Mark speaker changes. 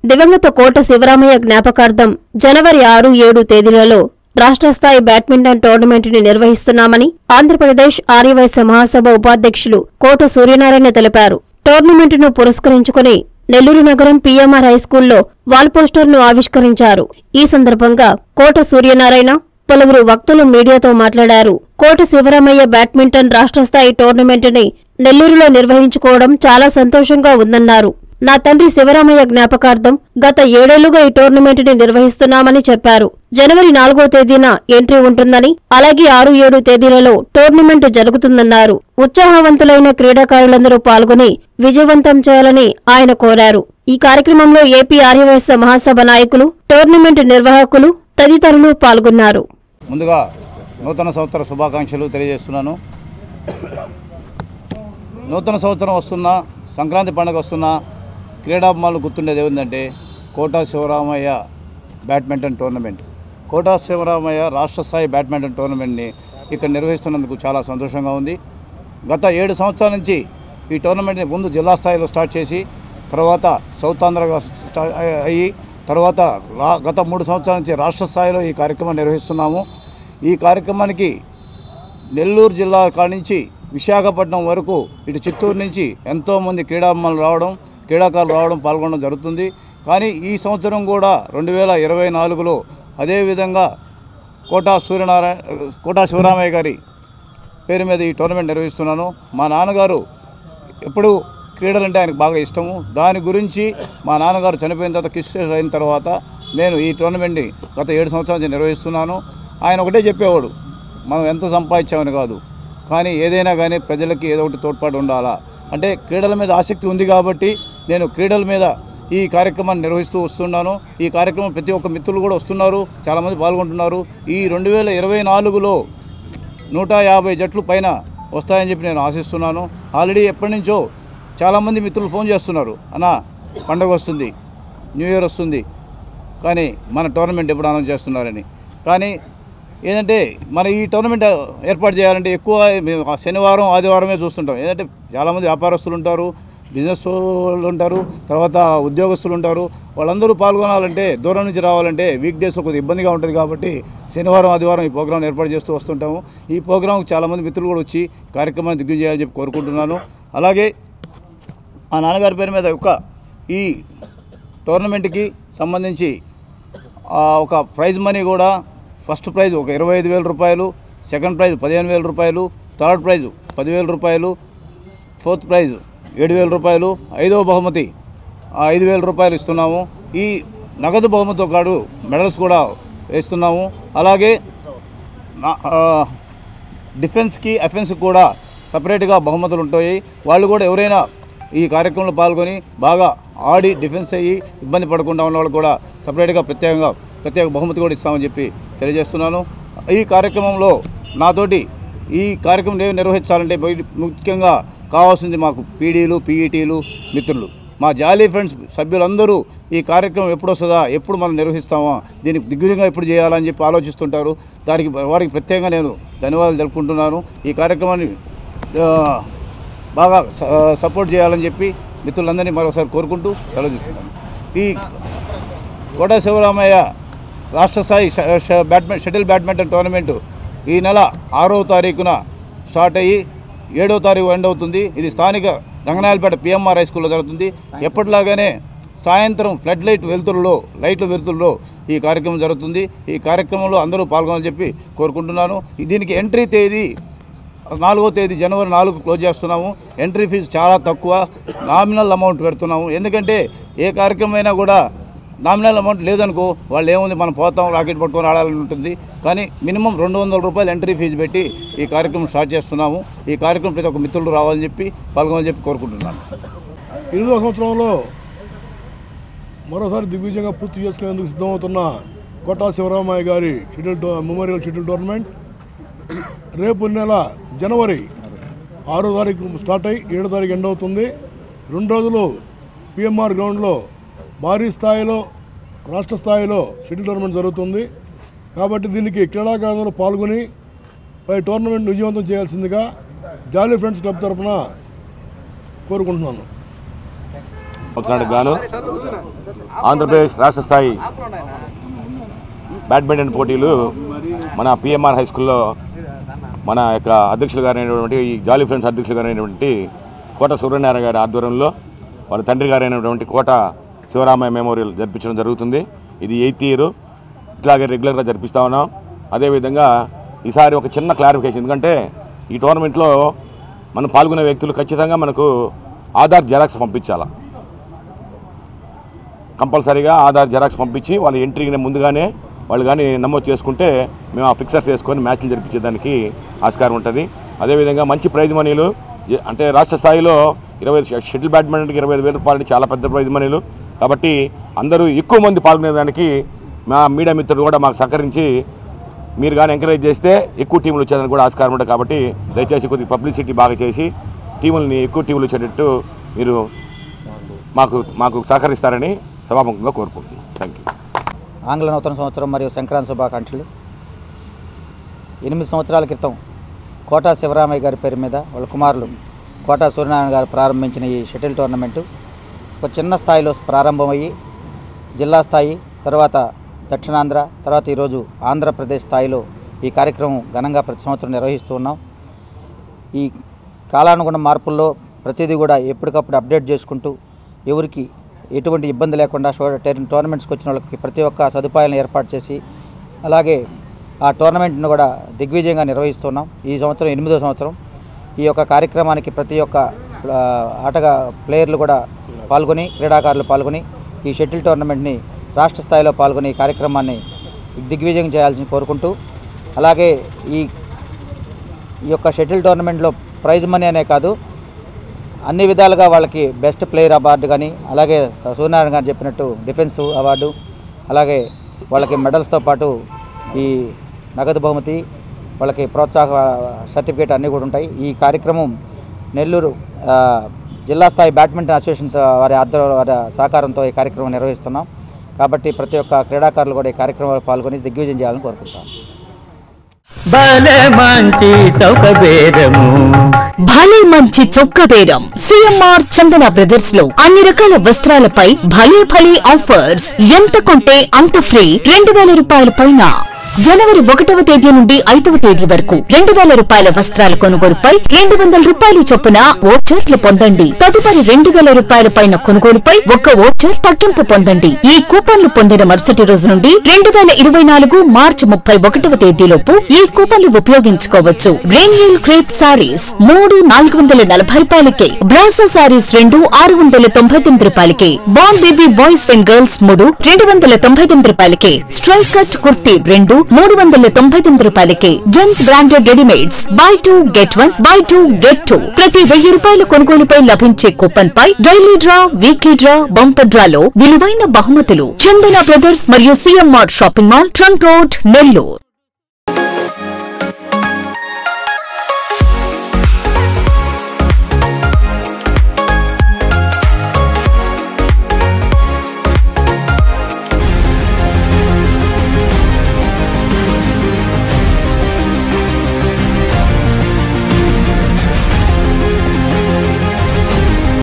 Speaker 1: దివంగత కోట శివరామయ్య జ్ఞాపకార్థం జనవరి 6, 7 తేదీలలో రాష్ట్ర స్థాయి బ్యాడ్మింటన్ టోర్నమెంట్ని నిర్వహిస్తున్నామని ఆంధ్రప్రదేశ్ ఆర్యవైశ్య మహాసభ ఉపాధ్యక్షులు కోట సూర్యనారాయణ తెలిపారు. టోర్నమెంట్ను పురస్కరించుకుని నెల్లూరు నగరం పీఎంఆర్ హైస్కూల్లో వాల్ పోస్టర్ను ఆవిష్కరించారు. ఈ సందర్భంగా కోట సూర్యనారాయణ, పలువురు వక్తలు మీడియాతో మాట్లాడారు. కోట శివరామయ్య బ్యాడ్మింటన్ రాష్ట్ర స్థాయి టోర్నమెంట్ని నెల్లూరులో నిర్వహించుకోవడం చాలా సంతోషంగా ఉందన్నారు. నా తండ్రి శివరామయ్య జ్ఞాపకార్థం గత 7 ఏళ్లుగా ఈ టోర్నమెంట్ని నిర్వహిస్తున్నామని చెప్పారు. జనవరి 4వ తేదీన ఎంట్రీ ఉంటుందని, అలాగే 6, 7 తేదీలలో టోర్నమెంట్ జరుగుతుందన్నారు. ఉత్సాహవంతులైన క్రీడాకారులందరూ పాల్గొని విజయవంతం చేయాలని ఆయన కోరారు. ఈ కార్యక్రమంలో ఏపీ ఆర్యవైశ్య మహాసభ నాయకులు, టోర్నమెంట్ నిర్వాహకులు తదితరులు పాల్గొన్నారు.
Speaker 2: ముందుగా నూతన సంవత్సర శుభాకాంక్షలు తెలియజేస్తున్నాను. నూతన సంవత్సరం వస్తున్నా, సంక్రాంతి పండుగ వస్తున్నా క్రీడాభిమానులు గుర్తుండేది ఏమిటంటే కోట శివరామయ్య బ్యాడ్మింటన్ టోర్నమెంట్. కోట శివరామయ్య రాష్ట్ర స్థాయి బ్యాడ్మింటన్ టోర్నమెంట్ని ఇక్కడ నిర్వహిస్తున్నందుకు చాలా సంతోషంగా ఉంది. గత 7 సంవత్సరాల నుంచి ఈ టోర్నమెంట్ని ముందు జిల్లా స్థాయిలో స్టార్ట్ చేసి తర్వాత సౌత్ ఆంధ్రగా అయ్యి తర్వాత గత 3 సంవత్సరాల నుంచి రాష్ట్ర స్థాయిలో ఈ కార్యక్రమం నిర్వహిస్తున్నాము. ఈ కార్యక్రమానికి నెల్లూరు జిల్లా కాడి నుంచి విశాఖపట్నం వరకు, ఇటు చిత్తూరు నుంచి ఎంతోమంది క్రీడాకారులు రావడం పాల్గొనడం జరుగుతుంది. కానీ ఈ సంవత్సరం కూడా 2024లో అదేవిధంగా కోట శివరామయ్య గారి పేరు మీద ఈ టోర్నమెంట్ నిర్వహిస్తున్నాను. మా నాన్నగారు ఎప్పుడు క్రీడలంటే ఆయనకు బాగా ఇష్టము. దాని గురించి మా నాన్నగారు చనిపోయిన తర్వాత కిస్టేజ్ అయిన తర్వాత నేను ఈ టోర్నమెంట్ని గత 7 సంవత్సరాల నుంచి నిర్వహిస్తున్నాను. ఆయన ఒకటే చెప్పేవాడు, మనం ఎంత సంపాదించామని కాదు, కానీ ఏదైనా కానీ ప్రజలకి ఏదో ఒకటి తోడ్పాటు ఉండాలా. అంటే క్రీడల మీద ఆసక్తి ఉంది కాబట్టి నేను క్రీడల మీద ఈ కార్యక్రమాన్ని నిర్వహిస్తూ వస్తున్నాను. ఈ కార్యక్రమం ప్రతి ఒక్క మిత్రులు కూడా వస్తున్నారు, చాలామంది పాల్గొంటున్నారు. ఈ 2024లో 150 జట్లు పైన వస్తాయని చెప్పి నేను ఆశిస్తున్నాను. ఆల్రెడీ ఎప్పటి నుంచో చాలామంది మిత్రులు ఫోన్ చేస్తున్నారు, అన్న పండుగ వస్తుంది, న్యూ ఇయర్ వస్తుంది, కానీ మన టోర్నమెంట్ ఎప్పుడు అనౌన్స్ చేస్తున్నారని. కానీ ఏంటంటే మన ఈ టోర్నమెంట్ ఏర్పాటు చేయాలంటే ఎక్కువ శనివారం, ఆదివారమే చూస్తుంటాం. ఏంటంటే చాలామంది వ్యాపారస్తులు ఉంటారు, బిజినెస్ వాళ్ళు ఉంటారు, తర్వాత ఉద్యోగస్తులు ఉంటారు. వాళ్ళందరూ పాల్గొనాలంటే, దూరం నుంచి రావాలంటే వీక్ డేస్లో కొద్దిగా ఇబ్బందిగా ఉంటుంది. కాబట్టి శనివారం, ఆదివారం ఈ ప్రోగ్రాం ఏర్పాటు చేస్తూ వస్తుంటాము. ఈ ప్రోగ్రాంకి చాలామంది మిత్రులు కూడా వచ్చి కార్యక్రమాన్ని దిగ్విజయం చేయాలని చెప్పి కోరుకుంటున్నాను. అలాగే మా నాన్నగారి పేరు మీద ఈ టోర్నమెంట్కి సంబంధించి ఒక ప్రైజ్ మనీ కూడా, ఫస్ట్ ప్రైజ్ ఒక 25,000 రూపాయలు, సెకండ్ ప్రైజ్ 15,000 రూపాయలు, థర్డ్ ప్రైజ్ 10,000 రూపాయలు, ఫోర్త్ ప్రైజ్ 7,000 రూపాయలు, 5వ బహుమతి 5,000 రూపాయలు ఇస్తున్నాము. ఈ నగదు బహుమతితో పాటు మెడల్స్ కూడా వేస్తున్నాము. అలాగే డిఫెన్స్కి, అఫెన్స్కి కూడా సపరేట్గా బహుమతులు ఉంటాయి. వాళ్ళు కూడా ఎవరైనా ఈ కార్యక్రమంలో పాల్గొని బాగా ఆడి డిఫెన్స్ అయ్యి ఇబ్బంది పడకుండా ఉన్న వాళ్ళు కూడా సపరేట్గా ప్రత్యేక బహుమతి కూడా ఇస్తామని చెప్పి తెలియజేస్తున్నాను. ఈ కార్యక్రమంలో నాతోటి ఈ కార్యక్రమం నిర్వహించాలంటే ముఖ్యంగా కావాల్సింది మాకు పీడీలు, పీఈటీలు మిత్రులు, మా జాలీ ఫ్రెండ్స్ సభ్యులందరూ ఈ కార్యక్రమం ఎప్పుడు వస్తుందా, ఎప్పుడు మనం నిర్వహిస్తామా, దీనికి దిగ్విజయంగా ఎప్పుడు చేయాలని చెప్పి ఆలోచిస్తుంటారు. వారికి ప్రత్యేకంగా నేను ధన్యవాదాలు తెలుపుకుంటున్నాను. ఈ కార్యక్రమాన్ని బాగా సపోర్ట్ చేయాలని చెప్పి మిత్రులందరినీ మరొకసారి కోరుకుంటూ సెలవు తీసుకున్నాను. ఈ కోట శివరామయ్య రాష్ట్ర స్థాయి షటిల్ బ్యాడ్మింటన్ టోర్నమెంటు ఈ నెల 6వ తారీఖున స్టార్ట్ అయ్యి 7వ తారీఖు ఎండ్ అవుతుంది. ఇది స్థానిక రంగనాయలపేట పీఎంఆర్ హైస్కూల్లో జరుగుతుంది. ఎప్పటిలాగానే సాయంత్రం ఫ్లడ్ లైట్ల వెలుతురులో ఈ కార్యక్రమం జరుగుతుంది. ఈ కార్యక్రమంలో అందరూ పాల్గొనాలని చెప్పి కోరుకుంటున్నాను. దీనికి ఎంట్రీ తేదీ 4వ తేదీ జనవరి 4 క్లోజ్ చేస్తున్నాము. ఎంట్రీ ఫీజు చాలా తక్కువ, నామినల్ అమౌంట్ పెడుతున్నాము. ఎందుకంటే ఏ కార్యక్రమం అయినా కూడా నామినల్ అమౌంట్ లేదనుకో, వాళ్ళు ఏముంది మనం పోతాం రాకెట్ పట్టుకొని ఆడాలని ఉంటుంది. కానీ మినిమం 200 రూపాయలు ఎంట్రీ ఫీజు పెట్టి ఈ కార్యక్రమం స్టార్ట్ చేస్తున్నాము. ఈ కార్యక్రమం ప్రతి ఒక్క మిత్రులు రావాలని చెప్పి పాల్గొనాలని చెప్పి కోరుకుంటున్నాను.
Speaker 3: 8వ సంవత్సరంలో మరోసారి దిగ్విజయంగా పూర్తి చేసుకునేందుకు సిద్ధమవుతున్న కోట శివరామయ్య గారి మెమోరియల్ షటిల్ టోర్నమెంట్ రేపు నెల జనవరి 6వ తారీఖు స్టార్ట్ అయ్యి 7వ తారీఖు ఎండ్ అవుతుంది. 2 రోజులు పిఎంఆర్ గ్రౌండ్లో భారీ స్థాయిలో రాష్ట్ర స్థాయిలో షటిల్ టోర్నమెంట్ జరుగుతుంది. కాబట్టి దీనికి క్రీడాకారులు పాల్గొని పై టోర్నమెంట్ విజయవంతం చేయాల్సిందిగా జాలీ ఫ్రెండ్స్ క్లబ్ తరఫున కోరుకుంటున్నాను.
Speaker 4: సంవత్సరానికి గాను ఆంధ్రప్రదేశ్ రాష్ట్ర స్థాయి బ్యాడ్మింటన్ పోటీలు మన పిఎంఆర్ హై స్కూల్లో మన యొక్క అధ్యక్షులు గారైనటువంటి ఈ జాలీ ఫ్రెండ్స్ అధ్యక్షులు గారైనటువంటి కోట సూర్యనారాయణ గారి ఆధ్వర్యంలో వాళ్ళ తండ్రి గారైనటువంటి కోట శివరామయ్య మెమోరియల్ జరిపించడం జరుగుతుంది. ఇది 8th ఇయర్. ఇట్లాగే రెగ్యులర్గా జరిపిస్తూ ఉన్నాం. అదేవిధంగా ఈసారి ఒక చిన్న క్లారిఫికేషన్, ఎందుకంటే ఈ టోర్నమెంట్లో మనం పాల్గొనే వ్యక్తులు ఖచ్చితంగా మనకు ఆధార్ జెరాక్స్ పంపించాలా. కంపల్సరీగా ఆధార్ జెరాక్స్ పంపించి వాళ్ళ ఎంట్రీని ముందుగానే వాళ్ళు కానీ నమోదు చేసుకుంటే మేము ఆ ఫిక్సర్స్ వేసుకొని మ్యాచ్లు జరిపించేదానికి ఆస్కారం ఉంటుంది. అదేవిధంగా మంచి ప్రైజ్ మనీలు, అంటే రాష్ట్ర స్థాయిలో 20 షటిల్ బ్యాడ్మింటన్కి 25,000 రూపాయలు చాలా పెద్ద ప్రైజ్ మనీలు. కాబట్టి అందరూ ఎక్కువ మంది పాల్గొనేదానికి మా మీడియా మిత్రులు కూడా మాకు సహకరించి మీరు కానీ ఎంకరేజ్ చేస్తే ఎక్కువ టీములు వచ్చేదానికి కూడా ఆస్కారం ఉంటుంది. కాబట్టి దయచేసి కొద్దిగా పబ్లిసిటీ బాగా చేసి ఎక్కువ టీములు వచ్చేటట్టు మీరు మాకు సహకరిస్తారని సభాముఖంగా కోరుకుంటున్నాను. Thank you.
Speaker 5: ఆంగ్ల నూతన సంవత్సరం మరియు సంక్రాంతి శుభాకాంక్షలు. 8 సంవత్సరాల క్రితం కోట శివరామయ్య గారి పేరు మీద వాళ్ళ కుమారులు కోట సూర్యనారాయణ గారు ప్రారంభించిన ఈ షటిల్ టోర్నమెంటు ఒక చిన్న స్థాయిలో ప్రారంభమయ్యి జిల్లా స్థాయి, తర్వాత దక్షిణాంధ్ర, తర్వాత ఈరోజు ఆంధ్రప్రదేశ్ స్థాయిలో ఈ కార్యక్రమం ఘనంగా ప్రతి సంవత్సరం నిర్వహిస్తూ ఉన్నాం. ఈ కాలానుగుణ మార్పుల్లో ప్రతిదీ కూడా ఎప్పటికప్పుడు అప్డేట్ చేసుకుంటూ ఎవరికి ఎటువంటి ఇబ్బంది లేకుండా టోర్నమెంట్స్కి వచ్చిన వాళ్ళకి ప్రతి ఒక్క సదుపాయాలను ఏర్పాటు చేసి అలాగే ఆ టోర్నమెంట్ను కూడా దిగ్విజయంగా నిర్వహిస్తున్నాం. ఈ సంవత్సరం 8వ సంవత్సరం. ఈ యొక్క కార్యక్రమానికి ప్రతి ఒక్క ప్లేయర్లు కూడా పాల్గొని, క్రీడాకారులు పాల్గొని ఈ షటిల్ టోర్నమెంట్ని రాష్ట్ర స్థాయిలో పాల్గొని ఈ కార్యక్రమాన్ని దిగ్విజయం చేయాల్సి కోరుకుంటూ, అలాగే ఈ యొక్క షటిల్ టోర్నమెంట్లో ప్రైజ్ మనీ అనే కాదు, అన్ని విధాలుగా వాళ్ళకి బెస్ట్ ప్లేయర్ అవార్డు కానీ, అలాగే సూర్యనారాయణ గారు చెప్పినట్టు డిఫెన్స్ అవార్డు, అలాగే వాళ్ళకి మెడల్స్తో పాటు ఈ నగదు బహుమతి, వాళ్ళకి ప్రోత్సాహ సర్టిఫికేట్ అన్నీ కూడా ఉంటాయి. ఈ కార్యక్రమం నెల్లూరు జిల్లా స్థాయి బ్యాడ్మింటన్ అసోసియేషన్ వారి సహకారంతో ఈ కార్యక్రమం నిర్వహిస్తున్నాం. కాబట్టి ప్రతి ఒక్క క్రీడాకారులు కూడా ఈ కార్యక్రమంలో పాల్గొని దిగ్విజయం చేయాలని కోరుకుంటాం.
Speaker 6: భలే మంచి చొక్క బేరం. సిఎంఆర్ చందన బ్రదర్స్ లో అన్ని రకాల వస్త్రాలపై భలే భలే ఆఫర్స్. ఎంత కొంటే అంత ఫ్రీ. 2,000 రూపాయల పైన జనవరి 1వ తేదీ నుండి 5వ తేదీ వరకు 2,000 రూపాయల వస్త్రాల కొనుగోలుపై 200 రూపాయలు చొప్పున ఓచర్లు పొందండి. తదుపరి 2,000 రూపాయల పైన కొనుగోలుపై 1 ఓచర్ తగ్గింపు పొందండి. ఈ కూపన్లు పొందిన మరుసటి రోజు నుండి 2024 మార్చి 31వ తేదీలోపు ఈ కూపన్లు ఉపయోగించుకోవచ్చు. రెయిన్హిల్ క్రేప్ సారీస్ 3 440 రూపాయలకే. బ్రాసో సారీస్ 2 699 రూపాయలకే. బాన్ బేబీ బాయ్స్ అండ్ గర్ల్స్ 3 299 రూపాయలకే. స్ట్రైక్ కట్ కుర్తీ 2 399 రూపాయలకే. Gents branded readymades buy 2 get 1 buy 2 get 2. ప్రతి 1000 రూపాయల కొనుగోలుపై లభించే కూపన్ పై daily draw, weekly draw, bumper డ్రాలో విలువైన బహుమతులు. చందన బ్రదర్స్ మరియు CMR shopping mall, trunk road, Nellore.